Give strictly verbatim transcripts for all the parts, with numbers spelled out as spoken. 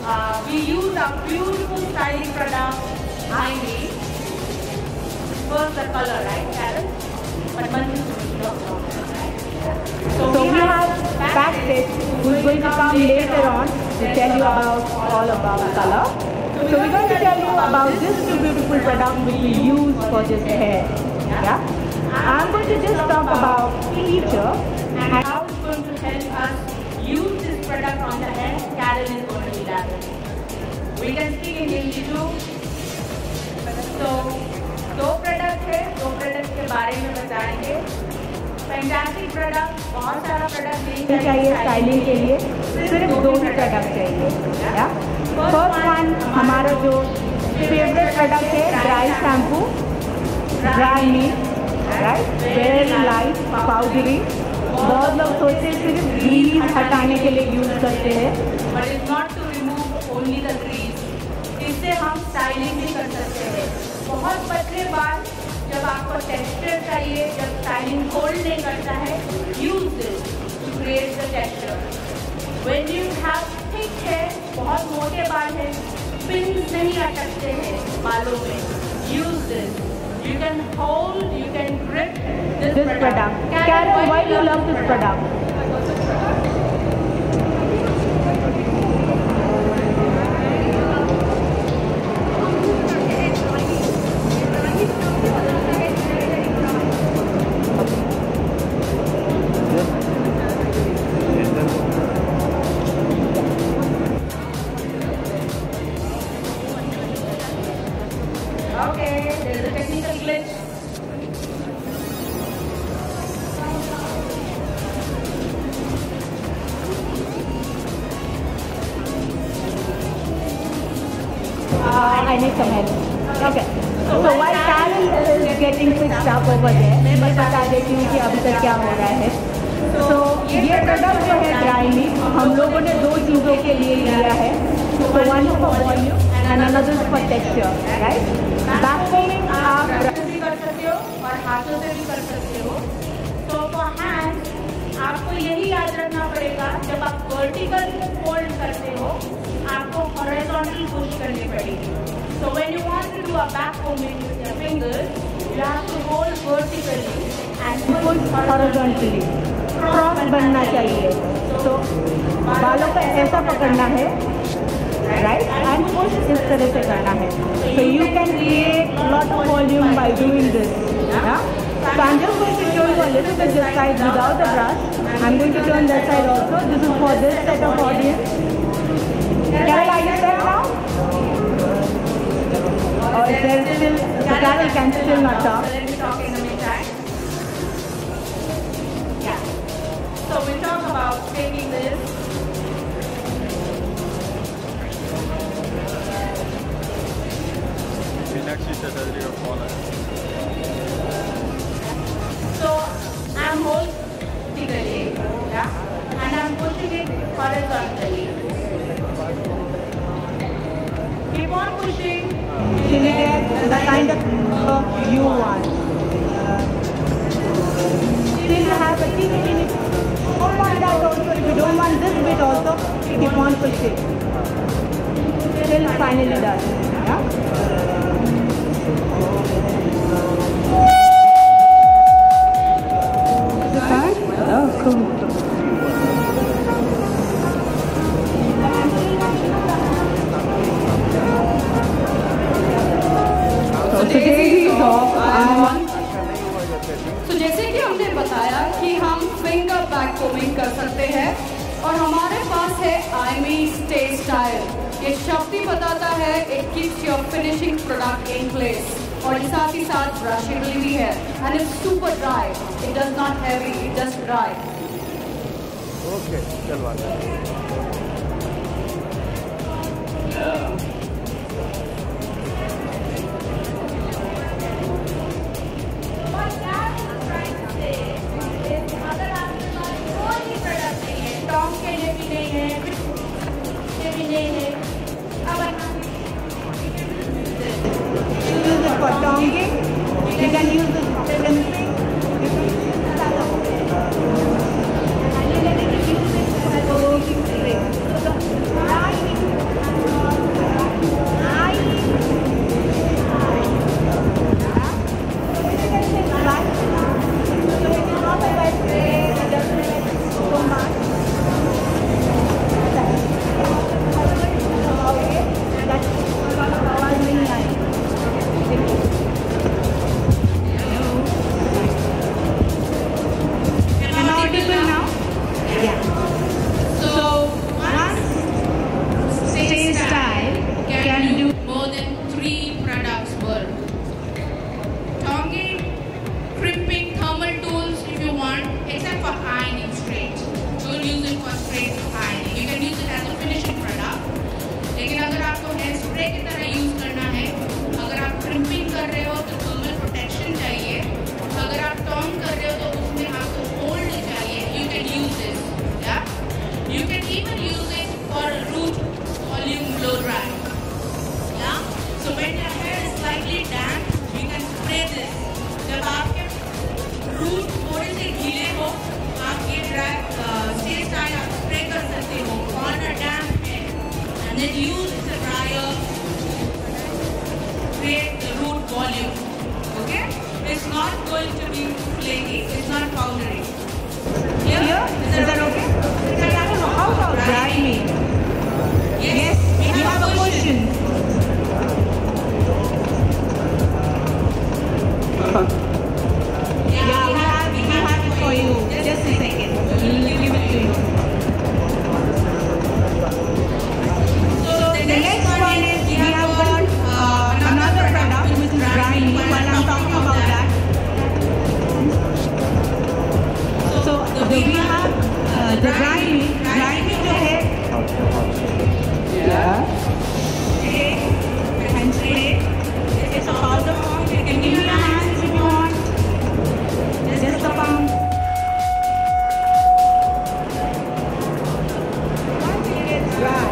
uh, we use a beautiful styling product. I mean, first the color, right, Karen? But Manju will talk about it, right? So, so we, we have Patrick who is going to come later on to tell you about all about color. So we're going to tell you about this beautiful product which we use for this hair. Yeah? I'm going to just talk about feature and how it's going to help us use this product on the hair. Karen is going to elaborate. We can speak in Hindi too. So, दो product है, दो product के बारे में बताएंगे. Fantastic product, बहुत सारा product नहीं चाहिए स्टाइलिंग के लिए, सिर्फ दो ही प्रोडक्ट चाहिए. फर्स्ट वन हमारा जो फेवरेट प्रोडक्ट है dry shampoo, dry meat, right, very light powdery. बहुत लोग सोचते हैं सिर्फ ग्रीस हटाने के लिए यूज करते हैं, but is not to remove only the grease. इससे हम स्टाइलिंग भी कर सकते हैं. बहुत पतले बाल, जब आपको टेक्सचर चाहिए, जब स्टाइलिंग होल्ड नहीं करता है, use this to create the texture. When you have thick hair, बहुत मोटे बाल हैं, पिन्स नहीं अटकते हैं बालों में, use this. You can hold, you can grip this, this product. product. Karen, Karen, why do you love this product? Okay, there's a technical glitch. Uh, I need some help. Okay. So, so while Karen is getting fixed up over there, मैं बता देती हूँ कि अभी तक क्या हो रहा है. So ये प्रोडक्ट जो है ड्राई मीट हम लोगों ने दो चीज़ों के लिए लिया है. So one is for volume and another is for texture, right? Backcombing आप भी कर सकते हो और हाथों से भी कर सकते हो. So for hands आपको यही याद रखना पड़ेगा, जब आप वर्टिकल फोल्ड करते हो आपको हॉरिजॉन्टल पुश करनी पड़ेगी. So when you want to do a back combing with your fingers, you have to hold vertically and push horizontally. Cross बनना चाहिए. तो बालों को ऐसा पकड़ना है, राइट, एंड पुश इस तरह से करना है. So you can create lot of volume by doing this. Yeah? So I'm just going to show you a little bit this side without the brush. I'm going to turn that side also. This is for this set of audience. Carol, are you there now? Or is there still, so Carol can still not talk. Let me talk in the meantime. Yeah. So we talk about taking this. So I'm holding vertically, yeah, and I'm pushing it horizontally. Keep on pushing. Till you get the kind of look you want. Still you have a teeny teeny. Don't want that also. If you don't want this bit also, keep on pushing. Till finally done. Yeah? Oh, cool. तो जैसे कि हमने बताया कि हम finger back combing कर सकते हैं और हमारे पास है आईमी स्टे स्टाइल. ये शक्ति बताता है it keeps your finishing product in place और साथ ही साथ ब्रशेबल भी है and it's super dry. It does not heavy, it just dry. Okay, चलो For tonguing, you can use this for crimping. And you can use it for working straight. and then use the dryer to create the root volume. Okay? It's not going to be flaky, it's not powdery. Here? Here? Is that, Is that okay? okay? So how about dry me? Yes, yes, we have, we have a question. Yeah, yeah, we have, we have it for you. Just a second. We'll give it to you. So the next one is we have got uh, another product which is dry me. While I'm talking about that. So the, we have uh, the dry me. Dry me जो है. Yeah. Take and spray. It's a powder form. You can give me your hands if you want. Just the palm. Once it gets dry.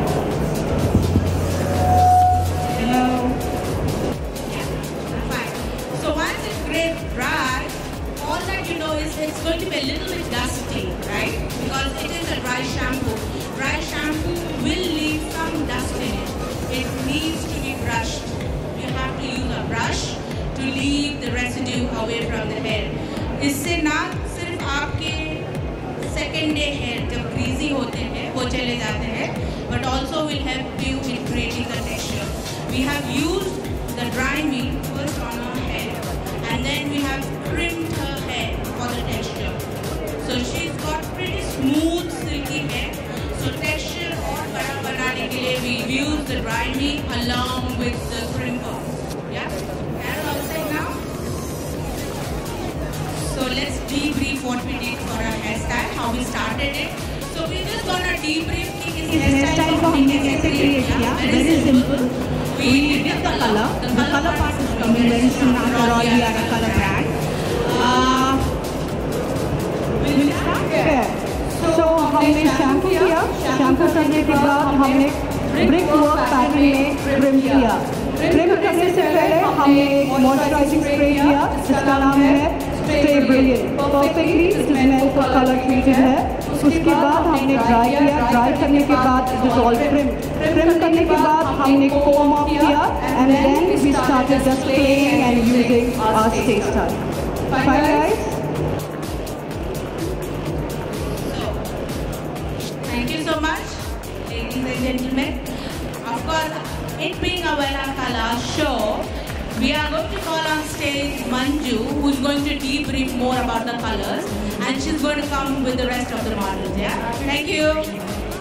Hello. Yeah, fine. So once it gets dry, all that you know is it's going to be a little bit dusty, right? Because it is a dry shampoo. Dry shampoo will leave some dust in it. It needs to be brushed. You have to use a brush to leave the residue away from the hair. इससे ना सिर्फ आपके second day hair जब greasy होते हैं वो चले जाते हैं, but also will help you in creating the texture. We have used the dry me first on her hair, and then we have trimmed her hair for the texture. So she's got pretty smooth silky hair. So texture और बड़ा बनाने के लिए we use the dry me along with the crimper. Yeah, hair outside now. So let's debrief what we did for our hairstyle, how we started it. So we're just gonna debrief कि इस hairstyle को हमने कैसे create किया. Very simple. We did the color. The color part is coming very soon after all. We are a color brand. Uh, we'll start here. So हमने shampoo किया. Shampoo करने के बाद हमने brick work pattern में trim किया. Trim करने से पहले हमने एक moisturizing spray किया जिसका नाम है Stay Brilliant. Perfectly, it is meant for color treated है. उसके बाद हमने dry किया. Dry करने के बाद it is all trim. Trim करने के बाद हमने comb off किया, and then we started just playing and using our stay style. Fine guys? So, thank you so much, ladies and gentlemen. Of course, it being a Wella Color show, we are going to call on stage Manju, who is going to debrief more about the colors, and she's going to come with the rest of the models. Yeah, thank you.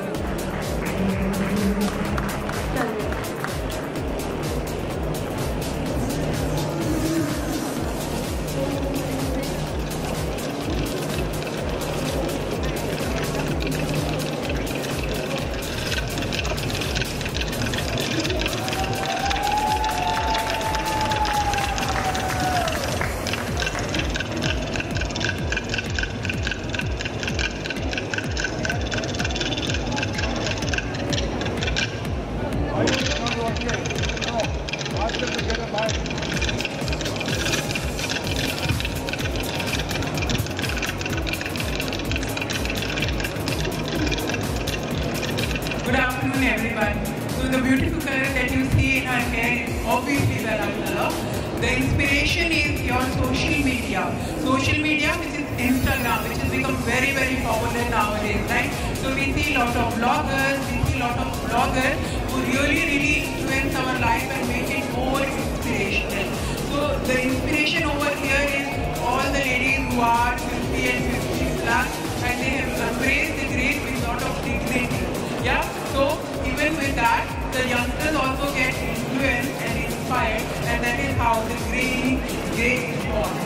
Good afternoon, everyone. So the beautiful color that you see in her hair is obviously Wella color. The inspiration is your social media. Social media, which is Instagram, which has become very, very popular nowadays, right? So we see a lot of bloggers, we see a lot of bloggers who really, really influence our life and make it more inspirational. So the inspiration over here is all the ladies who are fifty and fifty plus, and they have embraced the grace with a lot of dignity. Yeah, so even with that, the youngsters also get influenced and inspired, and that is how the grey, grey is born.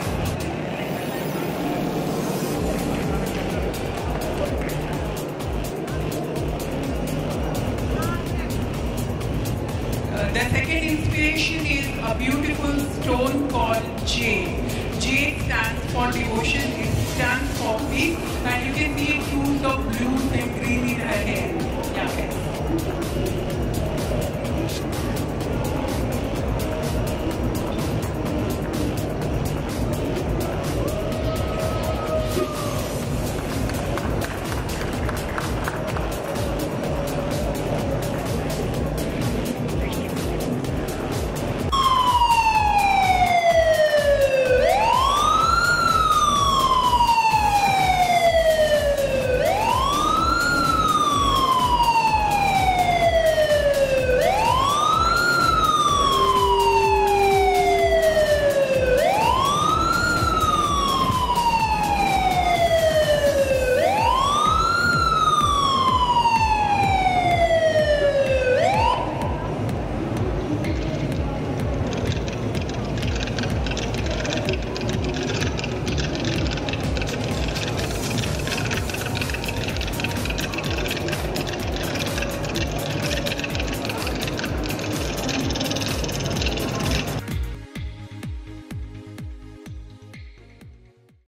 Uh, the second inspiration is a beautiful stone called jade. Jade stands for devotion, it stands for peace, and you can see hues of blues and green in her hair. Yeah.